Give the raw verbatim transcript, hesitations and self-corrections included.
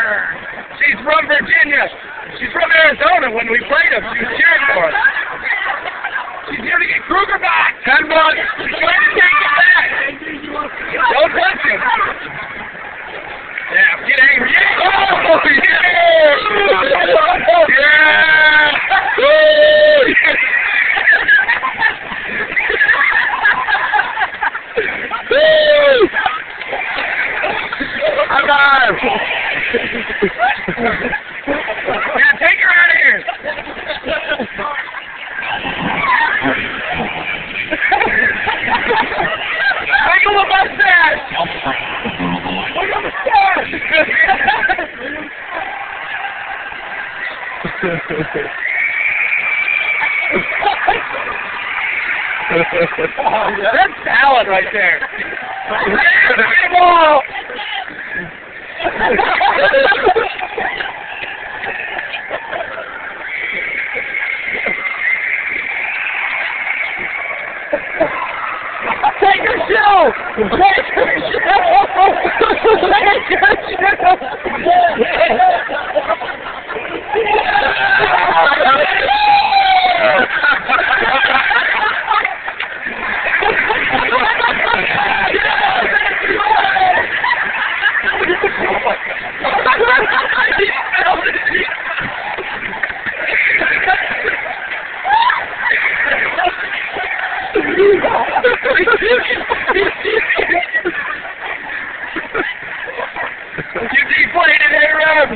She's from Virginia. She's from Arizona. When we played them, she was cheering for us. She's here to get Kruger back. Ten bucks. She's trying to take it back. Don't touch him. Yeah, get angry. Yeah. Oh, yeah. Yeah. Oh, yeah. I'm alive. Yeah, take her out of here. Look at the mustache. Look at the mustache. That's talent right there. Get ball. Take your shoe! Take your shoe! Take your You deflated, hey, Rob!